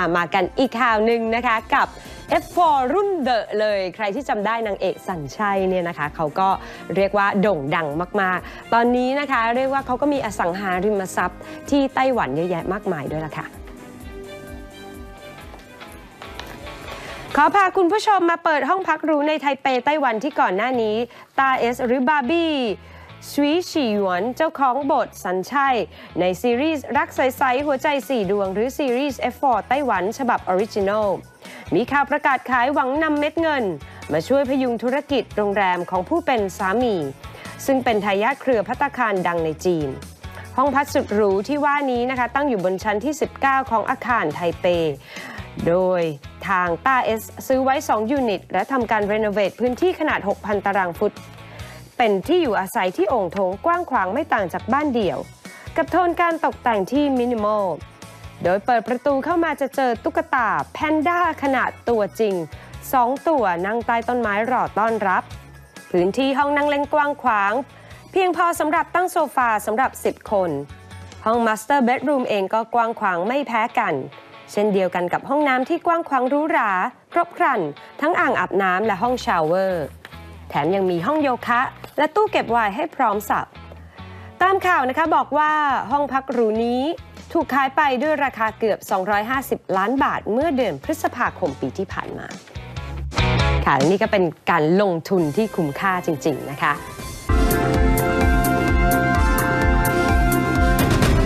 มากันอีกข่าวหนึ่งนะคะกับ F4 รุ่นเดอะเลยใครที่จำได้นางเอกสัญชัยเนี่ยนะคะเขาก็เรียกว่าโด่งดังมากๆตอนนี้นะคะเรียกว่าเขาก็มีอสังหาริมทรัพย์ที่ไต้หวันเยอะแยะมากมายด้วยล่ะค่ะขอพาคุณผู้ชมมาเปิดห้องพักหรูในไทเปไต้หวันที่ก่อนหน้านี้ตาเอสหรือบาร์บี้สวีฉีหยวนเจ้าของบทสัญชัยในซีรีส์รักใสๆหัวใจ4ดวงหรือซีรีส์ F4 ไต้หวันฉบับออริจินอลมีข่าวประกาศขายหวังนำเม็ดเงินมาช่วยพยุงธุรกิจโรงแรมของผู้เป็นสามีซึ่งเป็นทายาทเครือภัตตาคารดังในจีนห้องพักสุดหรูที่ว่านี้นะคะตั้งอยู่บนชั้นที่19ของอาคารไทเปโดยทางต้าเอสซื้อไว้2ยูนิตและทำการรีโนเวทพื้นที่ขนาด 6,000 ตารางฟุตเป็นที่อยู่อาศัยที่โอ่งโถงกว้างขวางไม่ต่างจากบ้านเดี่ยวกับโทนการตกแต่งที่มินิมอลโดยเปิดประตูเข้ามาจะเจอตุ๊กตาแพนด้าขนาดตัวจริง2ตัวนั่งใต้ต้นไม้รอต้อนรับพื้นที่ห้องนั่งเล่นกว้างขวางเพียงพอสำหรับตั้งโซฟาสำหรับ10คนห้องมาสเตอร์เบดรูมเองก็กว้างขวางไม่แพ้กันเช่นเดียวกันกับห้องน้ำที่กว้างขวางหรูหราครบครันทั้งอ่างอาบน้ำและห้องชาวเวอร์แถมยังมีห้องโยคะและตู้เก็บไวน์ให้พร้อมสับตามข่าวนะคะบอกว่าห้องพักหรูนี้ถูกขายไปด้วยราคาเกือบ250 ล้านบาทเมื่อเดือนพฤษภาคมปีที่ผ่านมาค่ะนี่ก็เป็นการลงทุนที่คุ้มค่าจริงๆนะคะ